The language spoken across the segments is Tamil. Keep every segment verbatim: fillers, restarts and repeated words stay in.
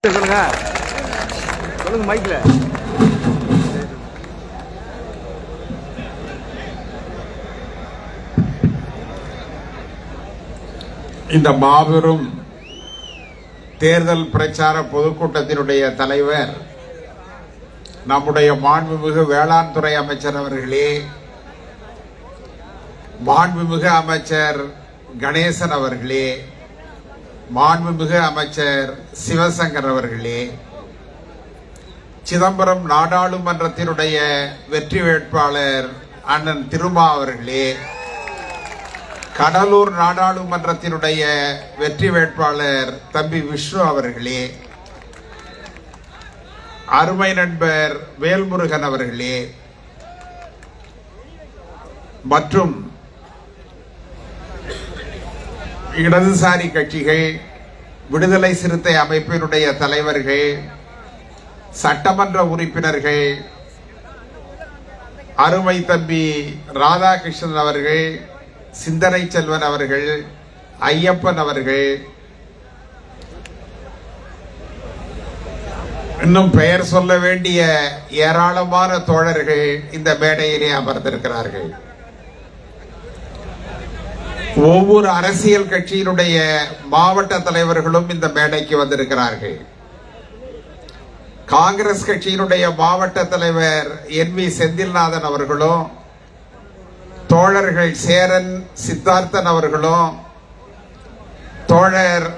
சொல்லுங்க சொல்லுங்க மைக்ல. இந்த மாபெரும் தேர்தல் பிரச்சார பொதுக்கூட்டத்தினுடைய தலைவர் நம்முடைய மாண்புமிகு வேளாண் துறை அமைச்சர் அவர்களே, மாண்புமிகு அமைச்சர் கணேசன் அவர்களே, மாண்புமிகு அமைச்சர் சிவசங்கர் அவர்களே, சிதம்பரம் நாடாளுமன்றத்தினுடைய வெற்றி வேட்பாளர் அண்ணன் திருமா அவர்களே, கடலூர் நாடாளுமன்றத்தினுடைய வெற்றி வேட்பாளர் தம்பி விஷ்ணு அவர்களே, அருமை நண்பர் வேல்முருகன் அவர்களே மற்றும் இடதுசாரி கட்சிகள், விடுதலை சிறுத்தை அமைப்பினுடைய தலைவர்கள், சட்டமன்ற உறுப்பினர்கள், அருமை தம்பி ராதாகிருஷ்ணன் அவர்கள், சிந்தனை செல்வன் அவர்கள், ஐயப்பன் அவர்கள், இன்னும் பெயர் சொல்ல வேண்டிய ஏராளமான தோழர்கள் இந்த மேடையிலே அமர்ந்திருக்கிறார்கள். ஒவ்வொரு அரசியல் கட்சியினுடைய மாவட்ட தலைவர்களும் இந்த மேடைக்கு வந்திருக்கிறார்கள். காங்கிரஸ் கட்சியினுடைய மாவட்ட தலைவர் என் வி செந்தில்நாதன் அவர்களும், தோழர்கள் சேரன் சித்தார்த்தன் அவர்களும், தோழர்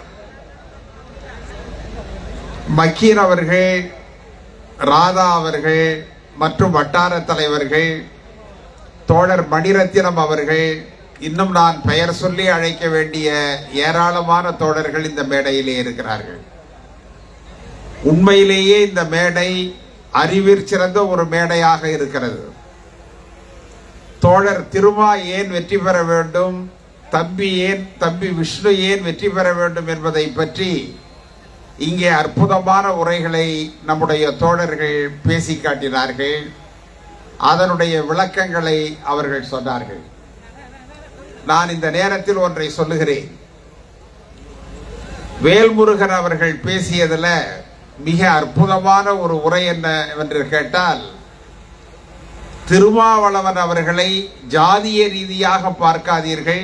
மக்கீர் அவர்கள், ராதா அவர்கள் மற்றும் வட்டார தலைவர்கள், தோழர் மணிரத்தினம் அவர்கள், இன்னும் நான் பெயர் சொல்லி அழைக்க வேண்டிய ஏராளமான தோழர்கள் இந்த மேடையிலே இருக்கிறார்கள். உண்மையிலேயே இந்த மேடை அறிவிற் சிறந்த ஒரு மேடையாக இருக்கிறது. தோழர் திருமா ஏன் வெற்றி பெற வேண்டும், தம்பி ஏன் தம்பி விஷ்ணு ஏன் வெற்றி பெற வேண்டும் என்பதை பற்றி இங்கே அற்புதமான உரைகளை நம்முடைய தோழர்கள் பேசி காட்டினார்கள். அதனுடைய விளக்கங்களை அவர்கள் சொன்னார்கள். நான் இந்த நேரத்தில் ஒன்றை சொல்லுகிறேன். வேல்முருகன் அவர்கள் பேசியதில் மிக அற்புதமான ஒரு உரை என்னவென்று கேட்டால், திருமாவளவன் அவர்களை ஜாதிய ரீதியாக பார்க்காதீர்கள்,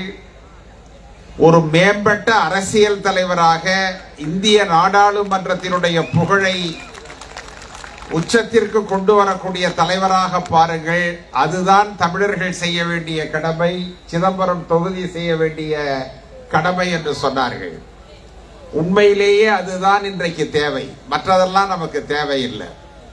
ஒரு மேம்பட்ட அரசியல் தலைவராக இந்திய நாடாளுமன்றத்தினுடைய புகழை உச்சத்திற்கு கொண்டு வரக்கூடிய தலைவராக பாருங்கள், அதுதான் தமிழர்கள் செய்ய வேண்டிய கடமை, சிதம்பரம் தொகுதி செய்ய வேண்டிய கடமை என்று சொன்னார்கள். உண்மையிலேயே அதுதான் இன்றைக்கு தேவை, மற்றதெல்லாம் நமக்கு தேவையில்லை.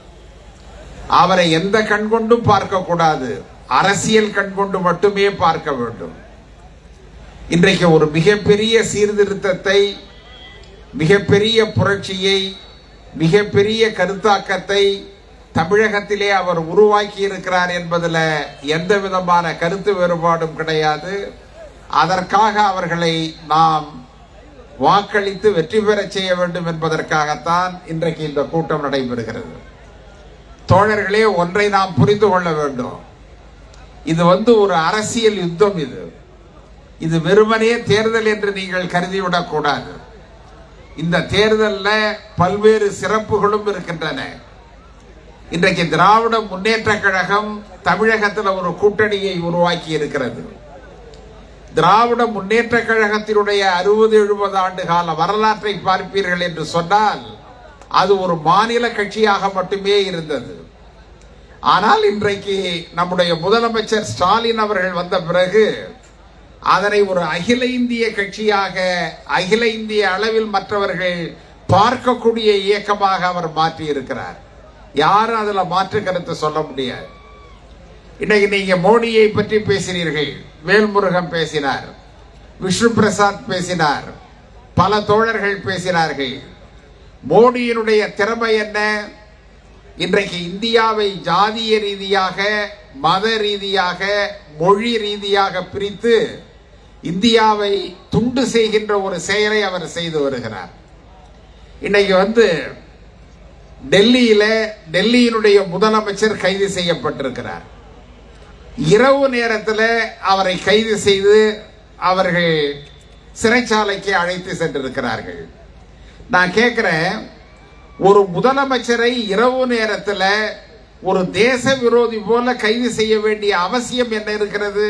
அவரை எந்த கண்கொண்டும் பார்க்க கூடாது, அரசியல் கண்கொண்டு மட்டுமே பார்க்க வேண்டும். இன்றைக்கு ஒரு மிகப்பெரிய சீர்திருத்தத்தை, மிகப்பெரிய புரட்சியை, மிகப்பெரிய கருத்தாக்கத்தை தமிழகத்திலே அவர் உருவாக்கி இருக்கிறார் என்பதில் எந்த விதமான கருத்து வேறுபாடும் கிடையாது. அதற்காக அவர்களை நாம் வாக்களித்து வெற்றி பெற செய்ய வேண்டும் என்பதற்காகத்தான் இன்றைக்கு இந்த கூட்டம் நடைபெறுகிறது. தோழர்களே, ஒன்றை நாம் புரிந்து கொள்ள வேண்டும். இது வந்து ஒரு அரசியல் யுத்தம். இது இது வெறுமனே தேர்தல் என்று நீங்கள் கருதிவிடக் கூடாது. இந்த தேர்தலில் பல்வேறு சிறப்புகளும் இருக்கின்றன. இன்றைக்கு திராவிட முன்னேற்ற கழகம் தமிழகத்தில் ஒரு கூட்டணியை உருவாக்கி இருக்கிறது. திராவிட முன்னேற்ற கழகத்தினுடைய அறுபது எழுபது ஆண்டு கால வரலாற்றை பார்ப்பீர்கள் என்று சொன்னால் அது ஒரு மாநில கட்சியாக மட்டுமே இருந்தது. ஆனால் இன்றைக்கு நம்முடைய முதலமைச்சர் ஸ்டாலின் அவர்கள் வந்த பிறகு அதனை ஒரு அகில இந்திய கட்சியாக, அகில இந்திய அளவில் மற்றவர்கள் பார்க்கக்கூடிய இயக்கமாக அவர் மாற்றி இருக்கிறார். யாரும் அதுல மாற்று கருத்து சொல்ல முடியாது. இன்னைக்கு நீங்க மோடியை பற்றி பேசினீர்கள், வேல்முருகன் பேசினார், விஷ்ணு பிரசாத் பேசினார், பல தோழர்கள் பேசினார்கள். மோடியினுடைய திறமை என்ன? இன்றைக்கு இந்தியாவை ஜாதிய ரீதியாக, மத ரீதியாக, மொழி ரீதியாக பிரித்து இந்தியாவை துண்டு செய்கின்ற ஒரு செயலை அவர் செய்து வருகிறார். இன்னைக்கு வந்து டெல்லியில டெல்லியினுடைய முதலமைச்சர் கைது செய்யப்பட்டிருக்கிறார். இரவு நேரத்தில் அவரை கைது செய்து அவர்கள் சிறைச்சாலைக்கு அழைத்து சென்றிருக்கிறார்கள். நான் கேட்கிறேன், ஒரு முதலமைச்சரை இரவு நேரத்தில் ஒரு தேச விரோதி போல கைது செய்ய வேண்டிய அவசியம் என்ன இருக்கிறது?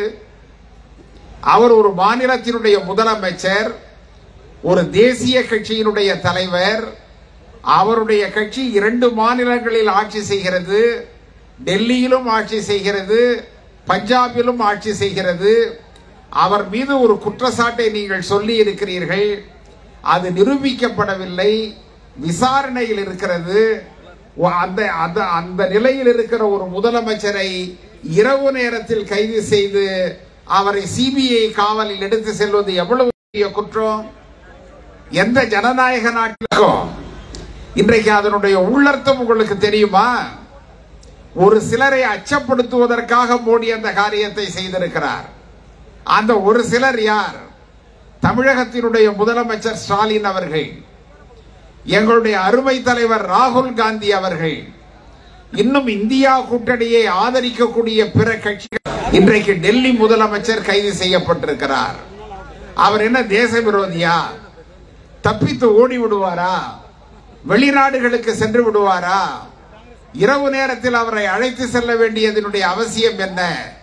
அவர் ஒரு மாநிலத்தினுடைய முதலமைச்சர், ஒரு தேசிய கட்சியினுடைய தலைவர். அவருடைய கட்சி இரண்டு மாநிலங்களில் ஆட்சி செய்கிறது. டெல்லியிலும் ஆட்சி செய்கிறது, பஞ்சாபிலும் ஆட்சி செய்கிறது. அவர் மீது ஒரு குற்றச்சாட்டை நீங்கள் சொல்லி இருக்கிறீர்கள், அது நிரூபிக்கப்படவில்லை, விசாரணையில் இருக்கிறது. அந்த அந்த நிலையில் இருக்கிற ஒரு முதலமைச்சரை இரவு நேரத்தில் கைது செய்து அவரை சிபிஐ காவலில் எடுத்து செல்வது எவ்வளவு பெரிய குற்றம்? எந்த ஜனநாயக நாட்டிற்கும் இன்றைக்கு அதனுடைய உள்ளர்த்தம் உங்களுக்கு தெரியுமா? ஒரு சிலரை அச்சப்படுத்துவதற்காக மோடி அந்த காரியத்தை செய்திருக்கிறார். அந்த ஒரு சிலர் யார்? தமிழகத்தினுடைய முதலமைச்சர் ஸ்டாலின் அவர்கள், எங்களுடைய அருமை தலைவர் ராகுல் காந்தி அவர்கள், இன்னும் இந்தியா கூட்டணியை ஆதரிக்கக்கூடிய பிற கட்சிகள். இன்றைக்கு டெல்லி முதலமைச்சர் கைது செய்யப்பட்டிருக்கிறார். அவர் என்ன தேச விரோதியா? தப்பித்து ஓடி விடுவாரா? வெளிநாடுகளுக்கு சென்று விடுவாரா? இரவு நேரத்தில் அவரை அழைத்து செல்ல வேண்டியதனுடைய அவசியம் என்ன?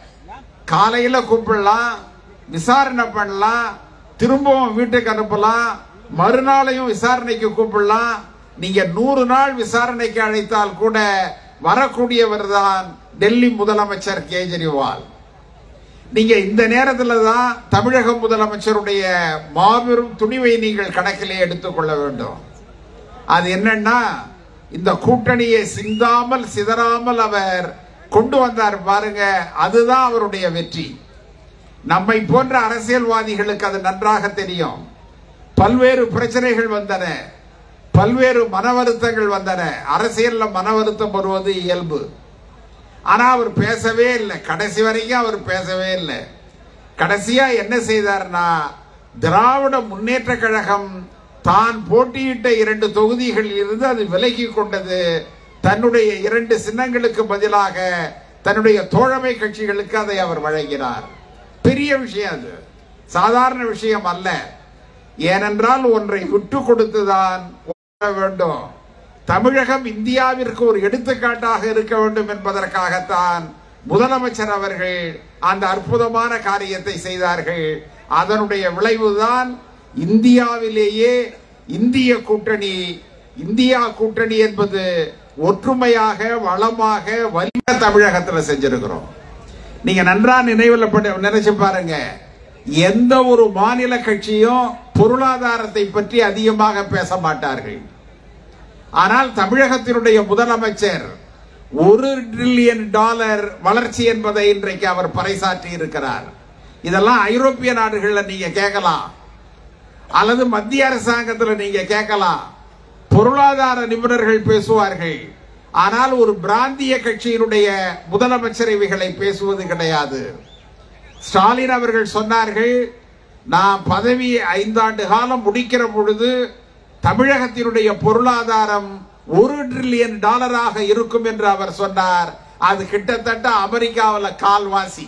காலையில கூப்பிடலாம், விசாரணை பண்ணலாம், திரும்பவும் வீட்டுக்கு அனுப்பலாம், மறுநாளையும் விசாரணைக்கு கூப்பிடலாம். நீங்க நூறு நாள் விசாரணைக்கு அழைத்தால் கூட வரக்கூடியவர் தான் டெல்லி முதலமைச்சர் கேஜரிவால். நீங்க இந்த நேரத்தில் தான் தமிழக முதலமைச்சருடைய மாபெரும் துணிவை நீங்கள் கணக்கிலே எடுத்துக்கொள்ள வேண்டும். அது என்னன்னா, இந்த கூட்டணியை சிந்தாமல் சிதறாமல் அவர் கொண்டு வந்தார் பாருங்க, அதுதான் அவருடைய வெற்றி. நம்மை போன்ற அரசியல்வாதிகளுக்கு அது நன்றாக தெரியும். பல்வேறு பிரச்சனைகள் வந்தன, பல்வேறு மன வருத்தங்கள் வந்தன. அரசியல்ல மன வருத்தம் வருவது இயல்பு. ஆனா அவர் பேசவே இல்லை, கடைசி வரைக்கும் அவர் பேசவே இல்லை. கடைசியா என்ன செய்தார்னா, திராவிட முன்னேற்ற கழகம் தான் போட்டியிட்ட இரண்டு தொகுதிகளில் இருந்து அது விலகி கொண்டது. தன்னுடைய இரண்டு சின்னங்களுக்கு பதிலாக தன்னுடைய தோழமை கட்சிகளுக்கு அதை அவர் வழங்கினார். பெரிய விஷயம், அது சாதாரண விஷயம் அல்ல. ஏனென்றால் ஒன்றை விட்டு கொடுத்துதான் வேண்டும். தமிழகம் இந்தியாவிற்கு ஒரு எடுத்துக்காட்டாக இருக்க வேண்டும் என்பதற்காகத்தான் முதலமைச்சர் அவர்கள் அந்த அற்புதமான காரியத்தை செய்தார்கள். அதனுடைய விளைவுதான் இந்தியாவிலேயே இந்திய கூட்டணி. இந்தியா கூட்டணி என்பது ஒற்றுமையாக, வளமாக, வலிமை தமிழகத்தில் செஞ்சிருக்கிறோம். நீங்க நன்றா நினைவில் நினைச்சு பாருங்க, எந்த ஒரு மாநில கட்சியும் பொருளாதாரத்தை பற்றி அதிகமாக பேச மாட்டார்கள். ஆனால் தமிழகத்தினுடைய முதலமைச்சர் ஒரு டிரில்லியன் டாலர் வளர்ச்சி என்பதை இன்றைக்கு அவர் பறைசாற்றி இருக்கிறார். இதெல்லாம் ஐரோப்பிய நாடுகளில் நீங்க கேட்கலாம், அல்லது மத்திய அரசாங்கத்தில் நீங்க கேட்கலாம், பொருளாதார நிபுணர்கள் பேசுவார்கள். ஆனால் ஒரு பிராந்திய கட்சியினுடைய முதலமைச்சர் இவைகளை பேசுவது கிடையாது. ஸ்டாலின் அவர்கள் சொன்னார்கள், நான் பதவி ஐந்தாண்டு காலம் முடிக்கிற பொழுது தமிழகத்தினுடைய பொருளாதாரம் ஒரு டிரில்லியன் டாலராக இருக்கும் என்று அவர் சொன்னார். அது கிட்டத்தட்ட அமெரிக்காவில் கால்வாசி.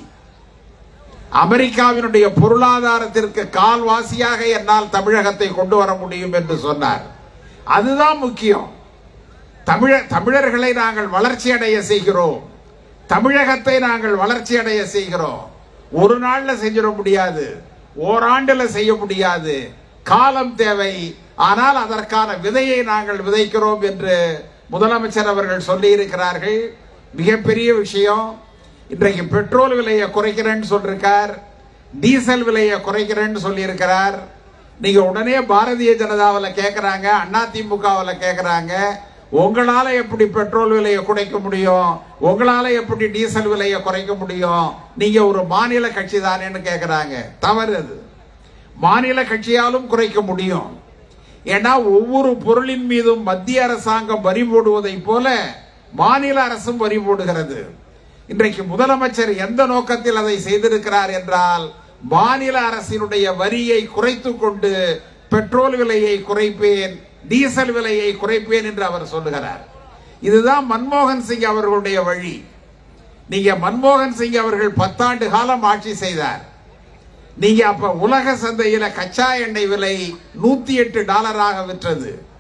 அமெரிக்காவினுடைய பொருளாதாரத்திற்கு கால்வாசியாக என்னால் தமிழகத்தை கொண்டு வர முடியும் என்று சொன்னார். அதுதான் முக்கியம். தமிழ தமிழர்களை நாங்கள் வளர்ச்சி அடைய செய்கிறோம், தமிழகத்தை நாங்கள் வளர்ச்சி அடைய செய்கிறோம். ஒரு நாள்ல செஞ்சிட முடியாது, ஓராண்டுல செய்ய முடியாது, காலம் தேவை. ஆனால் அதற்கான விதையை நாங்கள் விதைக்கிறோம் என்று முதலமைச்சர் அவர்கள் சொல்லி இருக்கிறார்கள். மிகப்பெரிய விஷயம். இன்றைக்கு பெட்ரோல் விலையை குறைக்கிறேன்னு சொல்லிருக்கார், டீசல் விலையை குறைக்கிறேன்னு சொல்லி இருக்கிறார். நீங்க உடனே பாரதிய ஜனதாவில் கேட்கிறாங்க, அதிமுகவில் கேட்கிறாங்க, உங்களால எப்படி பெட்ரோல் விலையை குறைக்க முடியும், உங்களால எப்படி டீசல் விலையை குறைக்க முடியும், நீங்க ஒரு மாநில கட்சி தானேன்னு கேட்கிறாங்க. தவறு அது. மாநில கட்சியாலும் குறைக்க முடியும். ஏன்னா ஒவ்வொரு பொருளின் மீதும் மத்திய அரசாங்கம் வரி போடுவதை போல மாநில அரசும் வரி போடுகிறது. இன்றைக்கு முதலமைச்சர் எந்த நோக்கத்தில் அதை செய்திருக்கிறார் என்றால், மாநில அரசினுடைய வரியை குறைத்து கொண்டு பெட்ரோல் விலையை குறைப்பேன், டீசல் விலையை குறைப்பேன் என்று அவர் சொல்லுகிறார். இதுதான் மன்மோகன் சிங் அவர்களுடைய வழி. நீங்க மன்மோகன் சிங் அவர்கள் பத்தாண்டு காலம் ஆட்சி செய்தார். நீங்க அப்ப உலக சந்தையில கச்சா எண்ணெய் விலை நூத்தி எட்டு டாலராக விற்றது.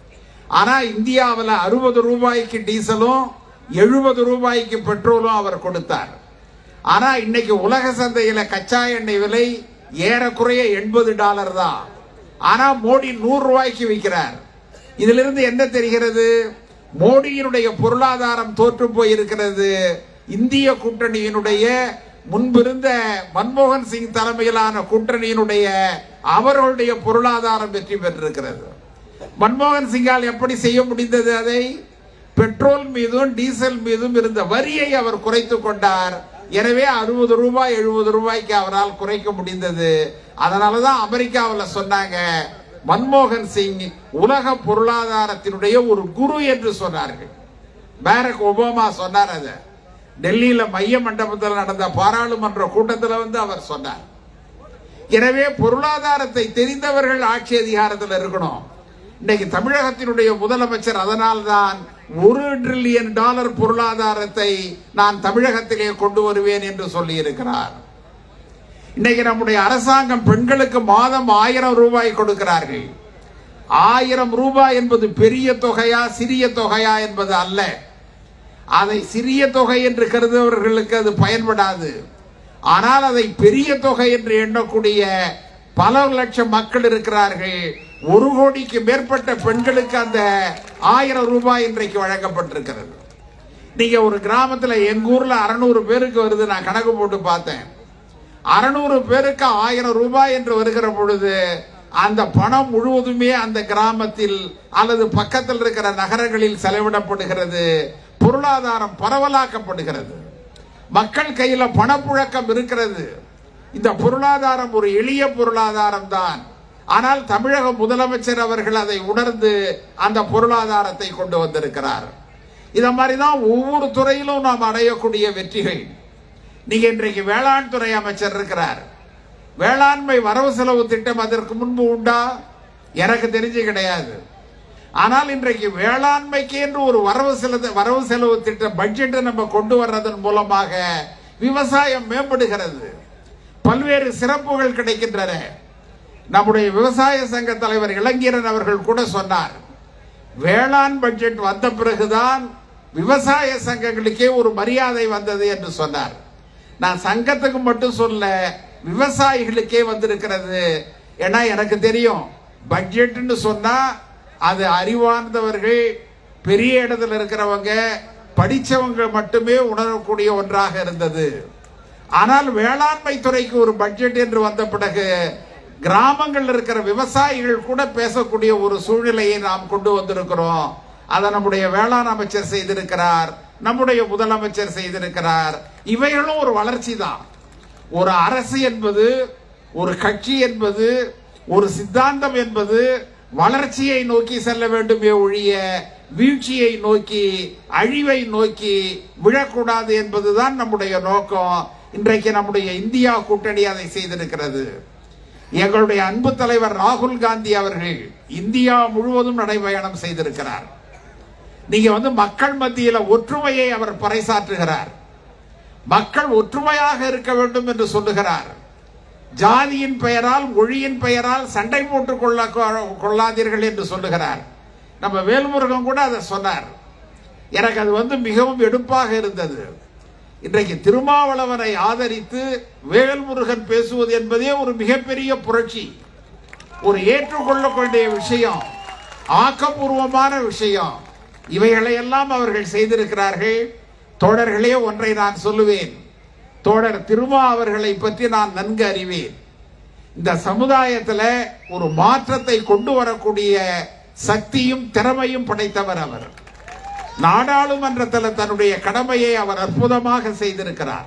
ஆனா இந்தியாவில் அறுபது ரூபாய்க்கு டீசலும் எழுபது ரூபாய்க்கு பெட்ரோலும் அவர் கொடுத்தார். ஆனா இன்னைக்கு உலக சந்தையில கச்சா எண்ணெய் விலை ஏறக்குறைய எண்பது டாலர் தான். ஆனா மோடி நூறு ரூபாய்க்கு விற்கிறார். இதுல இருந்து என்ன தெரிகிறது? மோடியினுடைய பொருளாதாரம் தோற்று போயிருக்கிறது. இந்திய கூட்டணியினுடைய முன்பிருந்த மன்மோகன் சிங் தலைமையிலான கூட்டணியினுடைய அவர்களுடைய பொருளாதாரம் வெற்றி பெற்றிருக்கிறது. மன்மோகன் சிங்கால் எப்படி செய்ய முடிந்தது? அதை பெட்ரோல் மீதும் டீசல் மீதும் இருந்த வரியை அவர் குறைத்துக் கொண்டார். எனவே அறுபது ரூபாய் எழுபது ரூபாய்க்கு அவரால் குறைக்க முடிந்தது. அதனாலதான் அமெரிக்காவில் சொன்னாங்க, மன்மோகன் சிங் உலக பொருளாதாரத்தினுடைய ஒரு குரு என்று சொன்னார்கள். பாரக் ஒபாமா சொன்னார். அதை டெல்லியில மைய மண்டபத்தில் நடந்த பாராளுமன்ற கூட்டத்தில் வந்து அவர் சொன்னார். எனவே பொருளாதாரத்தை தெரிந்தவர்கள் ஆட்சி அதிகாரத்தில் இருக்கணும். இன்னைக்கு தமிழகத்தினுடைய முதலமைச்சர் அதனால்தான் ஒரு டிரில்லியன் டாலர் பொருளாதாரத்தை நான் தமிழகத்திலே கொண்டு வருவேன் என்று சொல்லி இருக்கிறார். இன்னைக்கு நம்முடைய அரசாங்கம் பெண்களுக்கு மாதம் ஆயிரம் ரூபாய் கொடுக்கிறார்கள். ஆயிரம் ரூபாய் என்பது பெரிய தொகையா சிறிய தொகையா என்பது அல்ல. அதை சிறிய தொகை என்று கருதுபவர்களுக்கு அது பயன்படாது. ஆனால் அதை பெரிய தொகை என்று எண்ணக்கூடிய பல லட்சம் மக்கள் இருக்கிறார்கள். ஒரு கோடிக்கு மேற்பட்ட பெண்களுக்கு அந்த ஆயிரம் ரூபாய் இன்றைக்கு வழங்கப்பட்டிருக்கிறது. நீங்க ஒரு கிராமத்தில் எங்க ஊர்ல அறுநூறு பேருக்கு வருது, நான் கணக்கு போட்டு பார்த்தேன். அறுநூறு பேருக்கு ஆயிரம் ரூபாய் என்று வருகிற பொழுது அந்த பணம் முழுவதுமே அந்த கிராமத்தில் அல்லது பக்கத்தில் இருக்கிற நகரங்களில் செலவிடப்படுகிறது. பொருளாதாரம் பரவலாக்கப்படுகிறது. மக்கள் கையில பணப்புழக்கம் இருக்கிறது. இந்த பொருளாதாரம் ஒரு எளிய பொருளாதாரம் தான். ஆனால் தமிழக முதலமைச்சர் அவர்கள் அதை உணர்ந்து அந்த பொருளாதாரத்தை கொண்டு வந்திருக்கிறார். இத மாதிரிதான் ஒவ்வொரு துறையிலும் நாம் அடையக்கூடிய வெற்றிகள். நீங்க இன்றைக்கு வேளாண் துறை அமைச்சர் இருக்கிறார். வேளாண்மை வரவு செலவு திட்டம் அதற்கு முன்பு உண்டா? எனக்கு தெரிஞ்சு கிடையாது. ஆனால் இன்றைக்கு வேளாண்மைக்கு என்று ஒரு வரவு செலவு வரவு செலவு திட்ட பட்ஜெட்டை நம்ம கொண்டு வர்றதன் மூலமாக விவசாயம் மேம்படுகிறது. பல்வேறு சிறப்புகள் கிடைக்கின்றன. நம்முடைய விவசாய சங்க தலைவர் இளங்கீரன் அவர்கள் கூட சொன்னார், வேளாண் பட்ஜெட் வந்த பிறகுதான் விவசாய சங்கங்களுக்கே ஒரு மரியாதை வந்தது என்று சொன்னார். நான் சங்கத்துக்கு மட்டும் சொல்ல, விவசாயிகளுக்கே வந்திருக்கிறது. ஏன்னா எனக்கு தெரியும், பட்ஜெட்னு சொன்னா அது அறிவார்ந்தவர்கள், பெரிய இடத்துல இருக்கிறவங்க, படிச்சவங்க மட்டுமே உணரக்கூடிய ஒன்றாக இருந்தது. ஆனால் வேளாண்மை துறைக்கு ஒரு பட்ஜெட் என்று வந்த பிறகு கிராமங்கள் இருக்கிற விவசாயிகள் கூட பேசக்கூடிய ஒரு சூழ்நிலையை நாம் கொண்டு வந்திருக்கிறோம். அதை நம்முடைய வேளாண் அமைச்சர் செய்திருக்கிறார், நம்முடைய முதலமைச்சர் செய்திருக்கிறார். இவைகளும் ஒரு வளர்ச்சி தான். ஒரு அரசு என்பது, ஒரு கட்சி என்பது, ஒரு சித்தாந்தம் என்பது வளர்ச்சியை நோக்கி செல்ல வேண்டுமே ஒழிய வீழ்ச்சியை நோக்கி, அழிவை நோக்கி விழக்கூடாது என்பதுதான் நம்முடைய நோக்கம். இன்றைக்கு நம்முடைய இந்தியா கூட்டணி அதை செய்திருக்கிறது. எங்களுடைய அன்பு தலைவர் ராகுல் காந்தி அவர்கள் இந்தியா முழுவதும் நடைபயணம் செய்திருக்கிறார். நீங்க வந்து மக்கள் மத்தியில ஒற்றுமையை அவர் பறைசாற்றுகிறார். மக்கள் ஒற்றுமையாக இருக்க வேண்டும் என்று சொல்லுகிறார். ஜாதியின் பெயரால், மொழியின் பெயரால் சண்டை போட்டுக் கொள்ள கொள்ளாதீர்கள் என்று சொல்லுகிறார். நம்ம வேல்முருகன் கூட அதை சொன்னார். எனக்கு அது வந்து மிகவும் எடுப்பாக இருந்தது. இன்றைக்கு திருமாவளவனை ஆதரித்து வேல்முருகன் பேசுவது என்பதே ஒரு மிகப்பெரிய புரட்சி, ஒரு ஏற்றுக்கொள்ளக்கூடிய விஷயம், ஆக்கப்பூர்வமான விஷயம். இவைகளை எல்லாம் அவர்கள் செய்திருக்கிறார்கள். தோழர்களே, ஒன்றை நான் சொல்லுவேன். தோழர் திருமா அவர்களை பற்றி நான் நன்கு அறிவேன். இந்த சமுதாயத்தில் ஒரு மாற்றத்தை கொண்டு வரக்கூடிய சக்தியும் திறமையும் படைத்தவர் அவர். நாடாளுமன்றத்தில் தன்னுடைய கடமையை அவர் அற்புதமாக செய்திருக்கிறார்.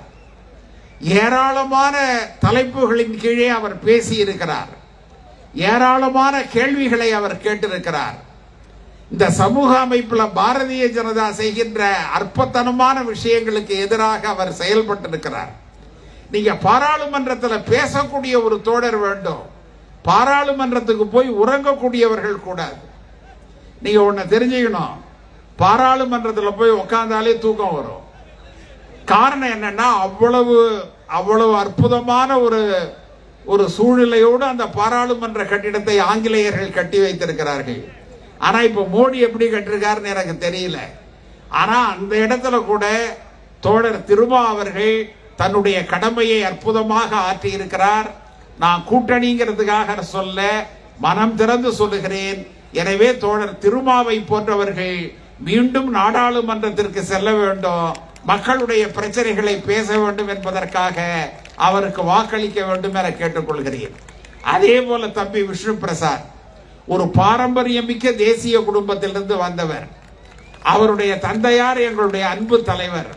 ஏராளமான தலைப்புகளின் கீழே அவர் பேசியிருக்கிறார். ஏராளமான கேள்விகளை அவர் கேட்டிருக்கிறார். இந்த சமூக அமைப்பில் பாரதிய ஜனதா செய்கின்ற அற்பத்தனமான விஷயங்களுக்கு எதிராக அவர் செயல்பட்டிருக்கிறார். நீங்க பாராளுமன்றத்தில் பேசக்கூடிய ஒரு தோழர் வேண்டும். பாராளுமன்றத்துக்கு போய் உறங்கக்கூடியவர்கள் கூடாது. நீங்க ஒன்னு தெரிஞ்சுக்கணும், பாராளுமன்றத்தில் போய் உட்கார்ந்தாலே தூக்கம் வரும். காரணம் என்னன்னா, அவ்வளவு அவ்வளவு அற்புதமான ஒரு ஒரு சூழ்நிலையோடு அந்த பாராளுமன்ற கட்டிடத்தை ஆங்கிலேயர்கள் கட்டி வைத்திருக்கிறார்கள். ஆனா இப்ப மோடி எப்படி கட்டிருக்காருன்னு எனக்கு தெரியல. ஆனா அந்த இடத்துல கூட தோழர் திருமா அவர்கள் தன்னுடைய கடமையை அற்புதமாக ஆற்றி இருக்கிறார். நான் கூட்டணிங்கிறதுக்காக சொல்ல, மனம் திறந்து சொல்லுகிறேன். எனவே தோழர் திருமாவை போன்றவர்கள் மீண்டும் நாடாளுமன்றத்திற்கு செல்ல வேண்டும், மக்களுடைய பிரச்சனைகளை பேச வேண்டும் என்பதற்காக அவருக்கு வாக்களிக்க வேண்டும் என கேட்டுக்கொள்கிறேன். அதே போல தம்பி விஷ்ணு பிரசாத் ஒரு பாரம்பரியமிக்க தேசிய குடும்பத்திலிருந்து வந்தவர். அவருடைய தந்தையார் எங்களுடைய அன்பு தலைவர்.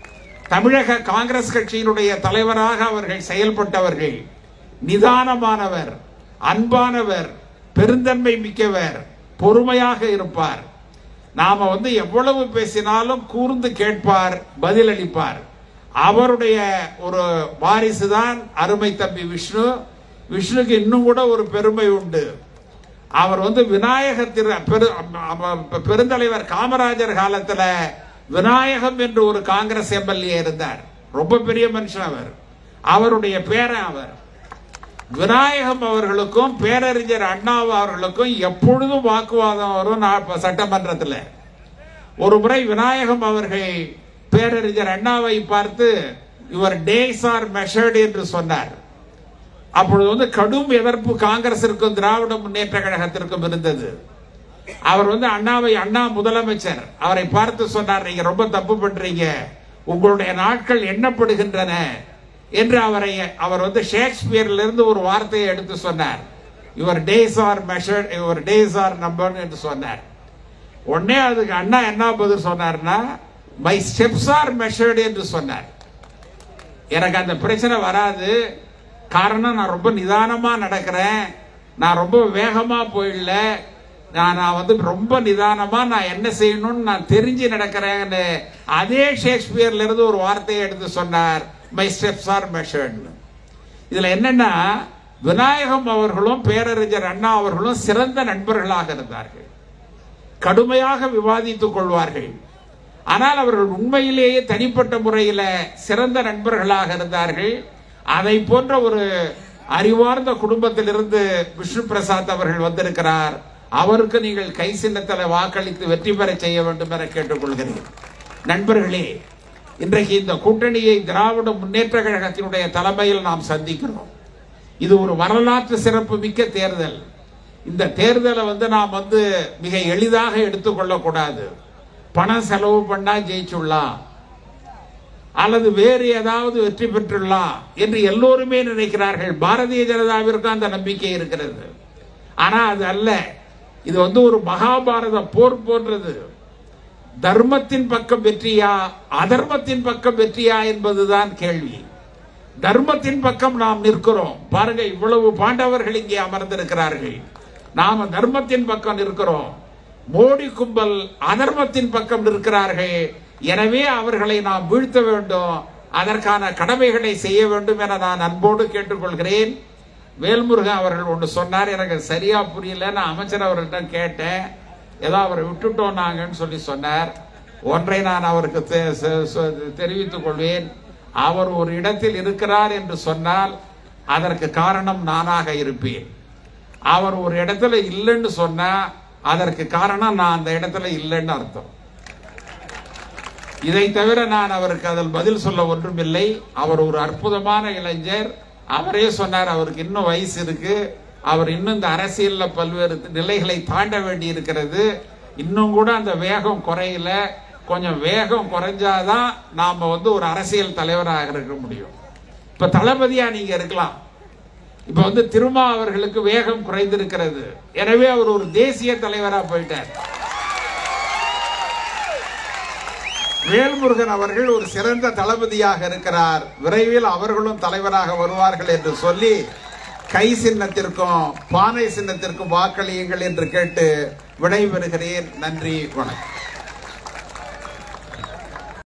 தமிழக காங்கிரஸ் கட்சியினுடைய தலைவராக அவர்கள் செயல்பட்டவர்கள். நிதானமானவர், அன்பானவர், பெருந்தன்மை மிக்கவர், பொறுமையாக இருப்பார். நாம வந்து எவ்வளவு பேசினாலும் கூர்ந்து கேட்பார், பதிலளிப்பார். அவருடைய ஒரு வாரிசு தான் அருமை தம்பி விஷ்ணு. விஷ்ணுக்கு இன்னும் கூட ஒரு பெருமை உண்டு. அவர் வந்து விநாயக திரு பெருந்தலைவர் காமராஜர் காலத்துல விநாயகம் என்று ஒரு காங்கிரஸ் எம்எல்ஏ இருந்தார். ரொம்ப பெரிய மனுஷன் அவர். அவருடைய பேரன் அவர். விநாயகம் அவர்களுக்கும் பேரறிஞர் அண்ணா அவர்களுக்கும் எப்பொழுதும் வாக்குவாதம் வரும் சட்டமன்றத்தில். ஒரு முறை விநாயகம் அவர்கள் பேரறிஞர் அண்ணாவை பார்த்து யுவர் டேஸ் ஆர் மெஷர்டு என்று சொன்னார். அப்பொழுது வந்து கடும் எதிர்ப்பு காங்கிரசிற்கும் திராவிட முன்னேற்ற கழகத்திற்கும் இருந்தது. அவர் வந்து அண்ணாவை, அண்ணா முதலமைச்சர், அவரை பார்த்து சொன்னார், நீங்க ரொம்ப தப்பு பண்றீங்க, உங்களுடைய நாட்கள் எண்ணப்படுகின்றன என்று அவரை அவர் வந்து ஷேக்ஸ்பியர்ல இருந்து ஒரு வார்த்தையை எடுத்து சொன்னார். Your days are measured, your days are numbered என்று சொன்னார். உடனே அதுக்கு அண்ணா என்ன பதில் சொன்னார்னா, மை ஸ்டெப்ஸ் ஆர் மெஷர்டு என்று சொன்னார். எனக்கு அந்த பிரச்சனை வராது, காரணம் நான் ரொம்ப நிதானமா நடக்கிறேன், நான் ரொம்ப வேகமா போயிடல, நான் நான் வந்து ரொம்ப நிதானமா நான் என்ன செய்யணும்னு நான் தெரிஞ்சு நடக்கிறேன்னு அதே ஷேக்ஸ்பியர்ல இருந்து ஒரு வார்த்தையை எடுத்து சொன்னார், மை ஸ்டெப்ஸ் ஆர் மெஷர்டு. இதுல என்னன்னா, விநாயகம் அவர்களும் பேரறிஞர் அண்ணா அவர்களும் சிறந்த நண்பர்களாக இருந்தார்கள். கடுமையாக விவாதித்துக் கொள்வார்கள். ஆனால் அவர்கள் உண்மையிலேயே தனிப்பட்ட முறையில் சிறந்த நண்பர்களாக இருந்தார்கள். அதை போன்ற ஒரு அறிவார்ந்த குடும்பத்திலிருந்து விஷ்ணு பிரசாத் அவர்கள் வந்திருக்கிறார். அவருக்கு நீங்கள் கை சின்னத்தில் வாக்களித்து வெற்றி பெற செய்ய வேண்டும் என கேட்டுக்கொள்கிறேன். நண்பர்களே, இன்றைக்கு இந்த கூட்டணியை திராவிட முன்னேற்ற கழகத்தினுடைய தலைமையில் நாம் சந்திக்கிறோம். இது ஒரு வரலாற்று சிறப்பு மிக்க தேர்தல். இந்த தேர்தலை வந்து நாம் வந்து மிக எளிதாக எடுத்துக்கொள்ளக்கூடாது. பணம் செலவு பண்ணா ஜெயிச்சுடலாம் அல்லது வேறு ஏதாவது வெற்றி பெற்றுள்ளலாம் என்று எல்லோருமே நினைக்கிறார்கள். பாரதிய ஜனதாவிற்கு அந்த நம்பிக்கை இருக்கிறது. ஆனா அது அல்ல. இது வந்து ஒரு மகாபாரத போர் போன்றது. தர்மத்தின் பக்கம் வெற்றியா அதர்மத்தின் பக்கம் வெற்றியா என்பதுதான் கேள்வி. தர்மத்தின் பக்கம் நாம் நிற்கிறோம். பாருங்க, இவ்வளவு பாண்டவர்கள் இங்கே அமர்ந்திருக்கிறார்கள். நாம தர்மத்தின் பக்கம் நிற்கிறோம். மோடி கும்பல் அதர்மத்தின் பக்கம் நிற்கிறார்கள். எனவே அவர்களை நாம் வீழ்த்த வேண்டும், அதற்கான கடமைகளை செய்ய வேண்டும் என நான் அன்போடு கேட்டுக்கொள்கிறேன். வேல்முருகன் அவர்கள் ஒன்று சொன்னார், எனக்கு சரியா புரியல. நான் அமைச்சர் அவர்கிட்ட கேட்டேன், ஏதோ அவரை விட்டுட்டோம் நாங்கன்னு சொல்லி சொன்னார். ஒன்றை நான் அவருக்கு தெரிவித்துக் கொள்வேன். அவர் ஒரு இடத்தில் இருக்கிறார் என்று சொன்னால் அதற்கு காரணம் நானாக இருப்பேன். அவர் ஒரு இடத்துல இல்லைன்னு சொன்னா அதற்கு காரணம் நான் அந்த இடத்துல இல்லைன்னு அர்த்தம். இதை தவிர நான் அவருக்கு அதில் பதில் சொல்ல ஒன்றும் இல்லை. அவர் ஒரு அற்புதமான இளைஞர். அவரே சொன்னார், அவருக்கு இன்னும் வயசு இருக்கு, அவர் இன்னும் இந்த அரசியல்ல பல்வேறு நிலைகளை தாண்ட வேண்டி இருக்கிறது, இன்னும் கூட அந்த வேகம் குறையல, கொஞ்சம் வேகம் குறைஞ்சாதான் நாம வந்து ஒரு அரசியல் தலைவராக இருக்க முடியும். இப்ப தளபதியா நீங்க இருக்கலாம். இப்ப வந்து திருமா அவர்களுக்கு வேகம் குறைந்திருக்கிறது, எனவே அவர் ஒரு தேசிய தலைவரா போயிட்டார். வேல்முருகன் அவர்கள் ஒரு சிறந்த தளபதியாக இருக்கிறார். விரைவில் அவர்களும் தலைவராக வருவார்கள் என்று சொல்லி கை சின்னத்திற்கும் பானை சின்னத்திற்கும் வாக்களியுங்கள் என்று கேட்டு விடைபெறுகிறேன். நன்றி, வணக்கம்.